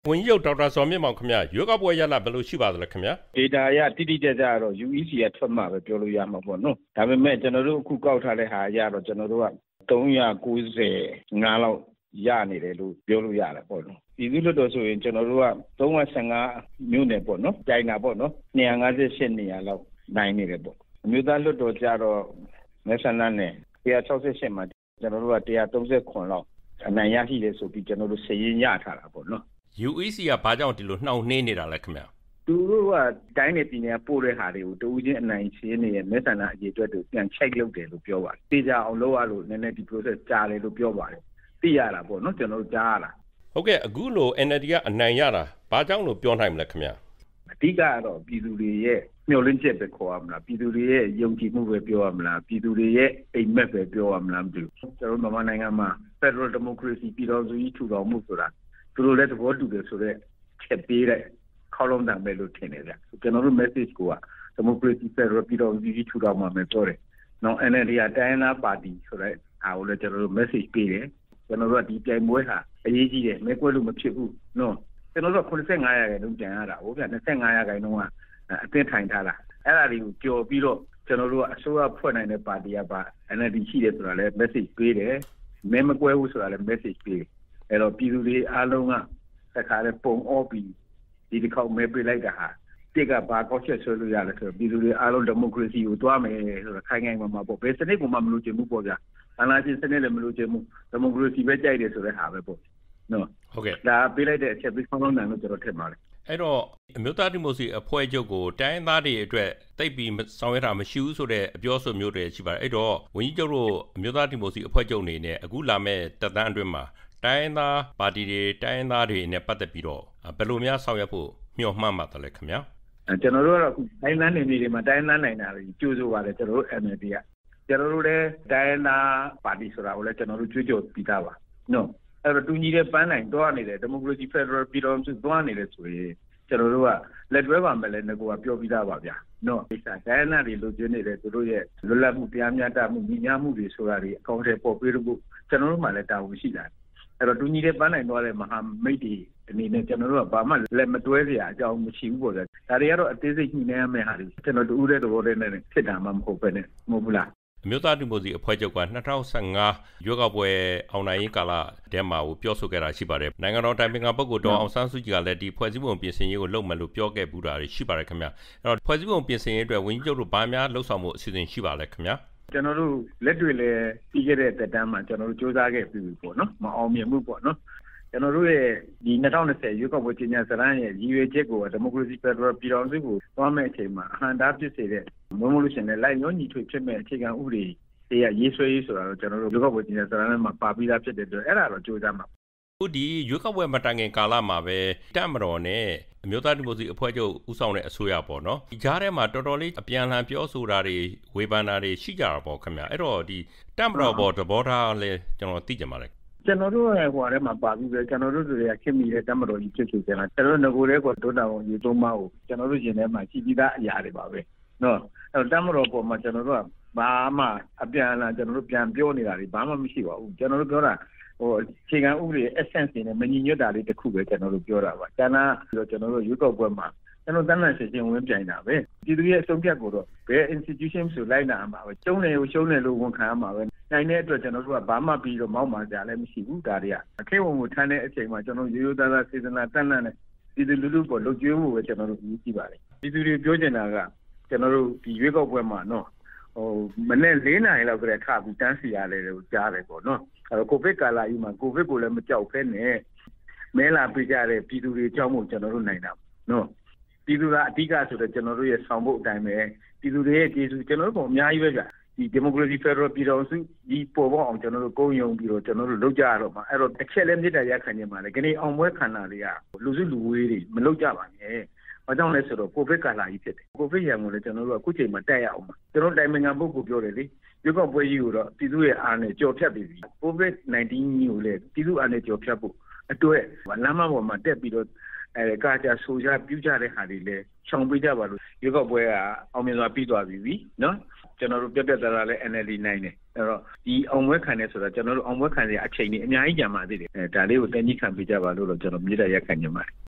ဝန်ကြီးချုပ်ဒေါက်တာဇော်မြင့်မောင်ခင်ဗျရွေးကောက်ပွဲရလဘယ်လိုရှိပါသလဲခင်ဗျဒေတာအရတိတိကျကျတော့ UEC ကထွက်မှာပဲပြောလို့ရမှာပေါ့နော်ဒါပေမဲ့ကျွန်တော်တို့အခုကောက်ထားတဲ့ဟာအရတော့ကျွန်တော်တို့က395လောက်ရနေတယ်လို့ပြောလို့ရတယ်ပေါ့နော်ပြည်သူ့လွှတ်တော်ဆိုရင်ကျွန်တော်တို့က315မြို့နယ်ပေါ့နော်ကြိုင်တာပေါ့နော်258နေရာလောက်နိုင်နေတယ်ပေါ့အမျိုးသားလွှတ်တော်ကြတော့မဲဆန္ဒနယ်168မှာကျွန်တော်တို့က139လောက်အနိုင်ရရှိတယ်ဆိုပြီးကျွန်တော်တို့စည်ရင်းရထားတာပေါ့နော် UEC ကဘာကြောင့်ဒီလိုနှောင့်နှေးနေတာလဲခင်ဗျသူတို့ကတိုင်းနယ်ပြည်နယ်ပို့တဲ့ဟာတွေကိုတူးချင်းအနိုင်ရှင်းနေရဲ့မဲဆန္ဒအရေးအတွက်တို့ပြန်ချိတ်လုပ်တယ်လို့ပြောပါတယ်တေချာအောင်လုပ်ရလို့နည်းနည်းဒီ process ကြာတယ်လို့ပြောပါတယ်သိရတာပေါ့နော်ကျွန်တော်တို့ကြားရတာဟုတ်ကဲ့အခုလို NLD ကအနိုင်ရတာဘာကြောင့်လို့ပြောနိုင်မလဲခင်ဗျအဓိကတော့ပြည်သူတွေရဲ့မျှော်လင့်ချက်ပဲခေါ်ရမလားပြည်သူတွေရဲ့ယုံကြည်မှုပဲပြောရမလားပြည်သူတွေရဲ့အိမ်မက်ပဲပြောရမလားမသိဘူးကျွန်တော်တို့မြန်မာနိုင်ငံမှာ Federal Democracy ပြည်တော်စုကြီးထူထောင်မှုဆိုတာသူတို့လည်းသဘောတူတယ်ဆိုတော့ချက်ပေးတဲ့ခေါလုံးတံပဲလို့ထင်နေကြကျွန်တော်တို့ message က Democracy Federal ပြည်တော်စုကြီးထူထောင်မှာပဲပြောတယ်နော် NLD ကတိုင်းသားပါတီဆိုတဲ့အားကိုလည်းကျွန်တော်တို့ message ပေးတယ်ကျွန်တော်တို့ကဒီပြိုင်ပွဲဟာအရေးကြီးတယ်မဲကွဲလို့မဖြစ်ဘူးနော်ကျွန်တော်တို့85ရာခိုင်နှုန်းပြန်ရတာဟုတ်ဗျ25ရာခိုင်နှုန်းကအသင်းထိုင်ထားတာအဲ့ဒါတွေကိုကြော်ပြီးတော့ကျွန်တော်တို့ကအစိုးရဖွဲ့နိုင်တဲ့ပါတီကပါ NLD ရှိတယ်ဆိုတာလည်း message ပေးတယ်မဲမကွဲဘူးဆိုတာလည်း message ပေးတယ်အဲ့တော့ပြည်သူတွေအားလုံးကတခါတည်းပုံအောပြီးဒီတစ်ခေါက်မဲပေးလိုက်တာဟာတိတ်ကဘာကောက်ချက်ဆွဲလို့ရလဲဆိုတော့ပြည်သူတွေအားလုံး democracy ကိုတွားမယ်ဆိုတော့ခိုင်ခိုင်မာမာပေါ့ဘယ်စနစ်ကိုမှမလို့ချင်ဘူးပေါ့ဗျာအနာရှင်စနစ်လည်းမလို့ချင်ဘူး democracy ပဲကြိုက်တယ်ဆိုတဲ့ဟာပဲပေါ့နော်ဟုတ်ကဲ့ဒါပေးလိုက်တဲ့အချက်ပြီးခေါင်းလုံးနိုင်လို့ကျွန်တော်ထင်ပါတယ်အဲ့တော့အမျိုးသားဒီမိုကရေစီအဖွဲ့ချုပ်ကိုတိုင်းသားတွေအတွက်တိတ်ပြီးဆောင်ရွက်တာမရှိဘူးဆိုတဲ့အပြောဆိုမျိုးတွေရှိပါတယ်အဲ့တော့ဝန်ကြီးချုပ်တို့အမျိုးသားဒီမိုကရေစီအဖွဲ့ချုပ်အနေနဲ့အခုလာမဲ့တက်တန်းအတွင်းမှာတိုင်းသားပါတီတွေတိုင်းသားတွေနဲ့ပတ်သက်ပြီးတော့ဘယ်လိုများဆောင်ရွက်ဖို့မျှော်မှန်းပါတယ်လဲခင်ဗျာကျွန်တော်တို့ကတော့တိုင်းသားနယ်မြေတွေမှာတိုင်းသားနိုင်တာတွေကြိုးစိုးပါတယ်ကျွန်တော်တို့ MLD ကကျွန်တော်တို့လည်းတိုင်းသားပါတီဆိုတာကိုလည်းကျွန်တော်တို့ကြွေးကြော်ပြီးသားပါနော်အဲ့တော့တူညီတဲ့ပန်းနိုင်တွားနေတယ် Democracy Federal ပြည်တော်စုတွားနေတယ်ဆိုရင်ကျွန်တော်တို့ကလက်တွဲပါမယ်လဲငါကပြောပြီးသားပါဗျာနော်ဒီစားတိုင်းသားတွေလိုချင်နေတယ်သူတို့ရဲ့လွတ်လပ်မှုတရားမျှတမှုညီညာမှုတွေဆိုတာတွေအကောင့်တွေပေါ်ပေးဖို့ကျွန်တော်တို့မှလည်းတာဝန်ရှိတာအဲ့တော့တူညီတဲ့ပန်းနိုင်တွားတဲ့မဟာမိတ်တွေအနေနဲ့ကျွန်တော်တို့ကဘာမှလက်မတွဲစရာအကြောင်းမရှိဘူးပေါ့ဗျာဒါတွေကတော့အသေးစိတ်ညှိနှိုင်းရမယ့်ဟာတွေကျွန်တော်တူတဲ့သဘောတည်းနဲ့ဖြစ်တာမှမဟုတ်ပဲနဲ့မဟုတ်ဘူးလားအမျိုးသားဒီမိုကရေစီအဖွဲ့ချုပ်က2015ရွေးကောက်ပွဲအောင်နိုင်ရေးကာလတဲမှာကိုပြောဆိုခဲ့တာရှိပါတယ်နိုင်ငံတော်တိုင်ပင်ခံပုဂ္ဂိုလ်ဒေါ်အောင်ဆန်းစုကြည်ကလည်းဒီဖွဲ့စည်းပုံပြင်ဆင်ရေးကိုလုပ်မယ်လို့ပြောခဲ့ပူတာရှိပါတယ်ခင်ဗျအဲ့တော့ဖွဲ့စည်းပုံပြင်ဆင်ရေးအတွက်ဝန်ကြီးချုပ်တို့ဘာများလှုပ်ဆောင်မှုအစီအစဉ်ရှိပါလဲခင်ဗျကျွန်တော်တို့လက်တွေလည်းပြီးခဲ့တဲ့သက်တမ်းမှာကျွန်တော်တို့စူးစမ်းခဲ့ပြီပေါ့နော်မအောင်မြင်မှုပေါ့နော်ကျွန်တော်တို့ရဲ့ဒီ2020ရွေးကောက်ပွဲကြီးညာစရန်ရဲ့ရည်ရွယ်ချက်ကို Democracy Federal ပြည်တော်စုကိုသွားမဲ့အချိန်မှာအဟံတားဖြစ်စေတဲ့မွေးလို့ရှင်နဲ့လိုက်ညွှန်ညီထွေဖြစ်မဲ့အခြေခံဥပဒေတရားရေးဆွဲရေးဆိုတာတော့ကျွန်တော်တို့ရွေးကောက်ပွဲကြီးညာစရန်မှာပါပြီးသားဖြစ်တဲ့အတွက်အဲ့ဒါတော့ကြိုးစားမှာခုဒီရွေးကောက်ပွဲမတိုင်ခင်ကာလမှာပဲတပ်မတော်နဲ့အမျိုးသားဒီမိုကရေစီအဖွဲ့ချုပ်ဦးဆောင်တဲ့အစိုးရပေါ့နော်ဒီကြားထဲမှာတော်တော်လေးအပြန်အလှန်ပြောဆိုတာတွေဝေဖန်တာတွေရှိကြတာပေါ့ခင်ဗျအဲ့တော့ဒီတပ်မတော်ပေါ်သဘောထားလဲကျွန်တော်သိကြပါလေကျွန်တော်တို့ရဲ့ဟိုထဲမှာပါပြီးပဲကျွန်တော်တို့တွေကခင်မိတဲ့တပ်မတော်ကြီးဖြစ်ဆိုကြလားကျွန်တော်တို့ငကိုတဲ့ကဒုတာဝန်ကြီးသုံးပါးကိုကျွန်တော်တို့ရင်ထဲမှာရှိပြီးသားအရာတွေပါပဲနော်အဲ့တော့တပ်မတော်ပေါ်မှာကျွန်တော်တို့ကဘာမှအပြန်အလှန်ကျွန်တော်တို့ပြန်ပြောနေတာတွေဘာမှမရှိပါဘူးကျွန်တော်တို့ပြောတာဟိုအခြေခံဥပဒေ essence တွေနဲ့မညီညွတ်တာလေးတစ်ခုပဲကျွန်တော်တို့ပြောတာပါကျန်တာကျွန်တော်တို့ရွေးကောက်ပွဲမှာကျွန်တော်တန်းတန်းရှင်းရှင်းဝင်ပြိုင်တာပဲပြည်သူရဲ့အဆုံးဖြတ်ကိုတော့ဘယ် institution ဆိုလိုက်နာမှာပဲကျုံးတယ်ကိုရှုံးတယ်လို့ဝန်ခံရမှာပဲနိုင်တဲ့အတွက်ကျွန်တော်တို့ကဘာမှပြီးတော့မောက်မှကြလည်းမရှိဘူးဒါတွေကအခက်ဝင်ကိုထမ်းတဲ့အချိန်မှာကျွန်တော်ရိုးရိုးသားသားစေတနာတန်းတန်းနဲ့ပြည်သူလူထုကိုလှုပ်ကြွေးဖို့ပဲကျွန်တော်တို့ယူကြည့်ပါလေပြည်သူတွေပြောချင်တာကကျွန်တော်တို့ဒီရွေးကောက်ပွဲမှာနော်ဟိုမနေ့4နာရီလောက်ကတည်းကထပြီးတန်းစီရတယ်လို့ကြားတယ်ပေါ့နော်အဲ့တော့ကိုဗစ်ကာလကြီးမှာကိုဗစ်ကိုလည်းမကြောက်ဖဲနဲ့မဲလာပေးကြတဲ့ပြည်သူတွေအကြောင်းကိုကျွန်တော်တို့နိုင်တာနော်ပြည်သူကအဓိကဆိုတော့ကျွန်တော်တို့ရဲ့ဆောင်ဖို့အတိုင်းပဲပြည်သူတွေရဲ့ကျေးဇူးကျွန်တော်တို့ကအများကြီးပဲဗျဒီ Democracy Federal ပြည်တော်စုဒီပေါ်ပေါအောင်ကျွန်တော်တို့ကိုယုံပြီးတော့ကျွန်တော်တို့လုပ်ကြရတော့မှာအဲ့တော့တစ်ချက်လည်းမြစ်တာရခံနေမှာလေခဏအောင်ပွဲခန္ဓာတွေကလူစုလူဝေးတွေမလုပ်ကြပါနဲ့ဘာကြောင့်လဲဆိုတော့ကိုဗစ်ကာလကြီးဖြစ်တယ်ကိုဗစ်ရံကိုလည်းကျွန်တော်တို့ကအခုချိန်မှာတက်ရအောင်ပါကျွန်တော်တိုင်ပင်ခံပုဂ္ဂိုလ်ပြောတယ်လေရွေးကောက်ပွဲကြီးကိုတော့ပြည်သူရဲ့အားနဲ့ကြော်ဖြတ်ပြီးပြီကိုဗစ်-19 ကြီးကိုလည်းပြည်သူအားနဲ့ကြော်ဖြတ်ဖို့အတွက်လမ်းမပေါ်မှာတက်ပြီးတော့ကာကြဆိုကြပြုကြတဲ့ဟာတွေလည်းရှောင်ပေးကြပါလို့ရွေးကောက်ပွဲကအောင်မြင်စွာပြီးသွားပြီနော်ကျွန်တော်တို့ပြတ်သားသားလည်း NLD နိုင်တယ်အဲ့တော့ဒီအောင်ပွဲခံနေဆိုတော့ကျွန်တော်တို့အောင်ပွဲခံနေအချိန်ကြီးအများကြီးကြာမှသေးတယ်ဒါလေးကိုတန်းကြီးခံပေးကြပါလို့တော့ကျွန်တော်မြေတားရက်ခံနေပါတယ်